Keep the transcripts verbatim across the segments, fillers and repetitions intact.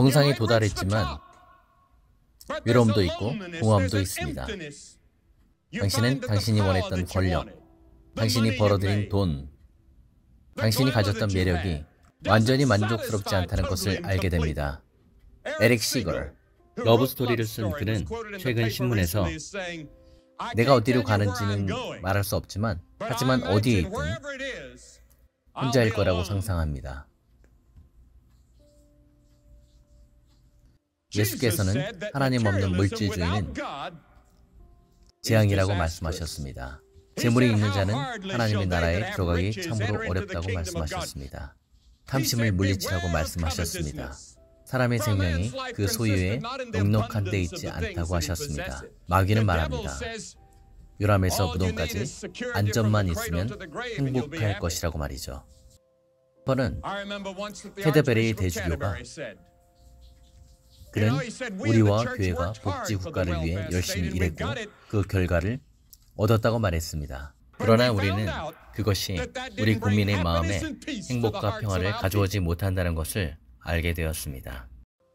정상에 도달했지만 외로움도 있고 공허함도 있습니다. 당신은 당신이 원했던 권력, 당신이 벌어들인 돈, 당신이 가졌던 매력이 완전히 만족스럽지 않다는 것을 알게 됩니다. 에릭 시걸, 러브 스토리를 쓴 그는 최근 신문에서 내가 어디로 가는지는 말할 수 없지만 하지만 어디에 있든 혼자일 거라고 상상합니다. 예수께서는 하나님 없는 물질주의는 재앙이라고 말씀하셨습니다. 재물이 있는 자는 하나님의 나라에 들어가기 참으로 어렵다고 말씀하셨습니다. 탐심을 물리치라고 말씀하셨습니다. 사람의 생명이 그 소유에 넉넉한 데 있지 않다고 하셨습니다. 마귀는 말합니다. 요람에서 무덤까지 안전만 있으면 행복할 것이라고 말이죠. 저는 캐드베리 대주교가 그는 우리와 교회가 복지국가를 위해 열심히 일했고 그 결과를 얻었다고 말했습니다. 그러나 우리는 그것이 우리 국민의 마음에 행복과 평화를 가져오지 못한다는 것을 알게 되었습니다.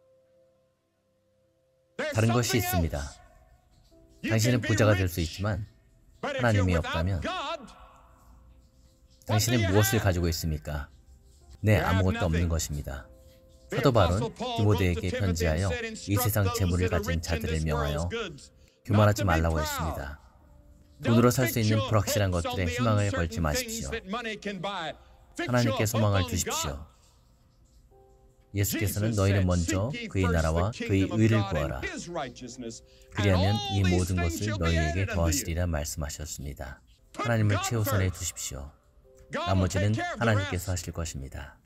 다른 것이 있습니다. 당신은 부자가 될 수 있지만 하나님이 없다면 당신은 무엇을 가지고 있습니까? 네, 아무것도 없는 것입니다. 사도 바울은 디모데에게 편지하여 이 세상 재물을 가진 자들을 명하여 교만하지 말라고 했습니다. 돈으로 살 수 있는 불확실한 것들에 희망을 걸지 마십시오. 하나님께 소망을 두십시오. 예수께서는 너희는 먼저 그의 나라와 그의 의를 구하라. 그리하면 이 모든 것을 너희에게 더하시리라 말씀하셨습니다. 하나님을 최우선에 두십시오. 나머지는 하나님께서 하실 것입니다.